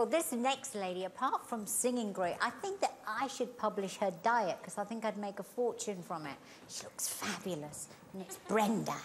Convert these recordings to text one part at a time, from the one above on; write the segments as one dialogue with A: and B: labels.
A: Well, this next lady, apart from singing great, I think that I should publish her diet because I think I'd make a fortune from it. She looks fabulous, and it's Brenda.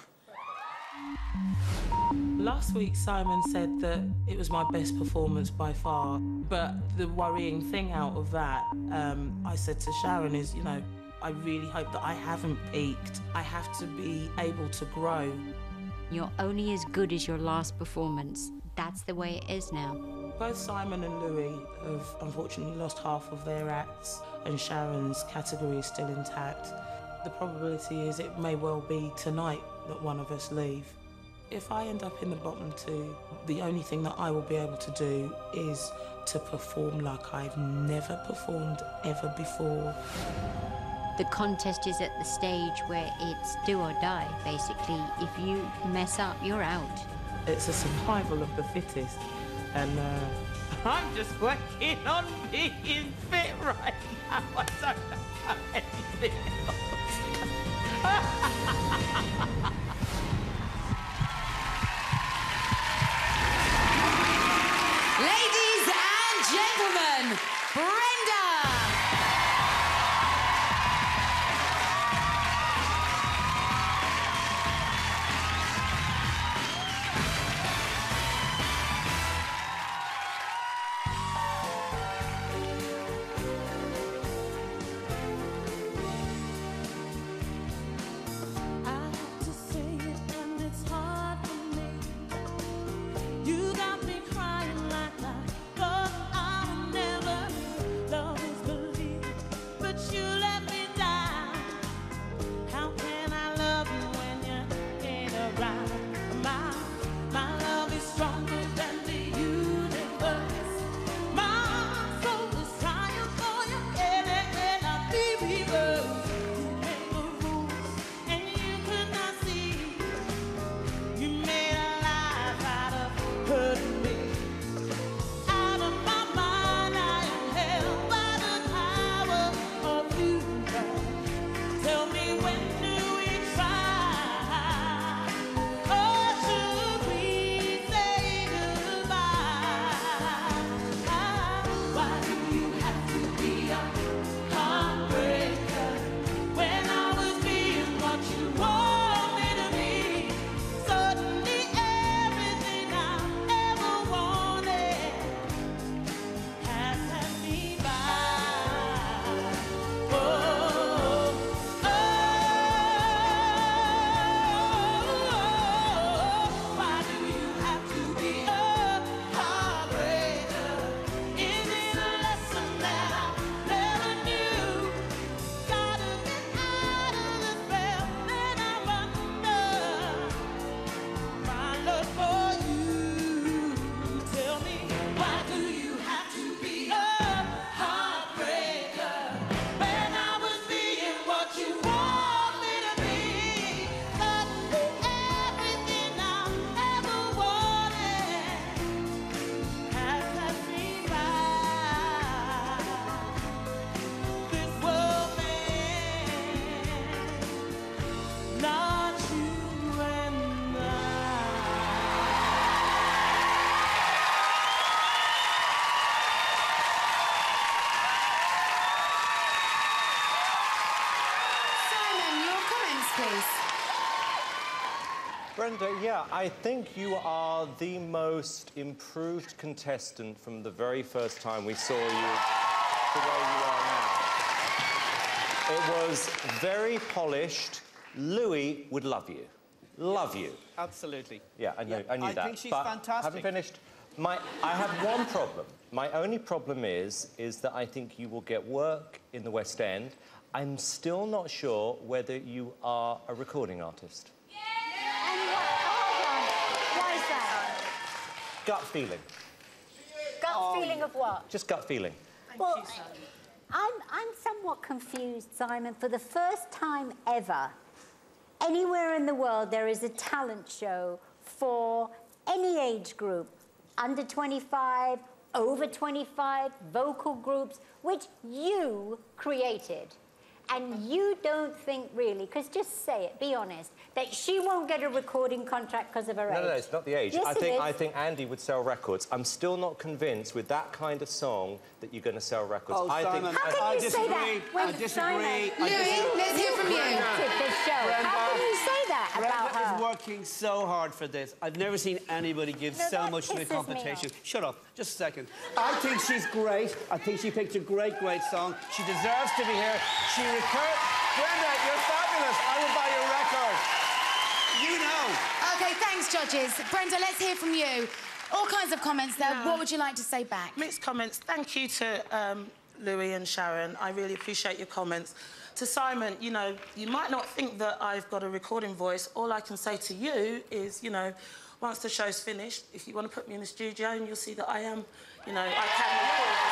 B: Last week, Simon said that it was my best performance by far, but the worrying thing out of that, I said to Sharon is, you know, I really hope that I haven't peaked. I have to be able to grow.
C: You're only as good as your last performance. That's the way it is now.
B: Both Simon and Louis have unfortunately lost half of their acts, and Sharon's category is still intact. The probability is it may well be tonight that one of us leave. If I end up in the bottom two, the only thing that I will be able to do is to perform like I've never performed ever before.
C: The contest is at the stage where it's do or die, basically. If you mess up, you're out.
B: It's a survival of the fittest, and I'm just working on being fit right now. I don't know anything else.
D: Ladies and gentlemen, Brenda!
E: Brenda, yeah, I think you are the most improved contestant from the very first time we saw you the way you are now. It was very polished. Louis would love you. Love you.
F: Absolutely.
E: Yeah, I knew that.
F: I think she's
E: but
F: fantastic.
E: Haven't finished. I have one problem. My only problem is that I think you will get work in the West End. I'm still not sure whether you are a recording artist.
A: Why is that?
E: Gut feeling.
A: Gut feeling of what?
E: Just gut feeling.
A: Well, I'm somewhat confused, Simon. For the first time ever, anywhere in the world, there is a talent show for any age group, under 25, over 25, vocal groups, which you created. And you don't think really, because just say it, be honest, that she won't get a recording contract because of her age?
E: No, it's not the age.
A: Yes,
E: I think Andy would sell records. I'm still not convinced with that kind of song that you're going to sell records.
F: Oh, Simon,
A: How can you say that?
F: I disagree.
D: Louis, let's hear from you.
A: The show. How can you say that about
F: Brenda
A: her?
F: is working so hard for this. I've never seen anybody give
A: No,
F: so
A: that
F: much to the
A: pisses me
F: competition.
A: off.
F: Shut up, just a second. I think she's great. I think she picked a great song. She deserves to be here. She Brenda, you're fabulous. I will buy your record. You know.
D: OK, thanks, judges. Brenda, let's hear from you. All kinds of comments there.
B: Yeah.
D: What would you like to say back?
B: Mixed comments. Thank you to Louis and Sharon. I really appreciate your comments. To Simon, you know, you might not think that I've got a recording voice. All I can say to you is, you know, once the show's finished, if you want to put me in the studio, and you'll see that I am, you know, I can record.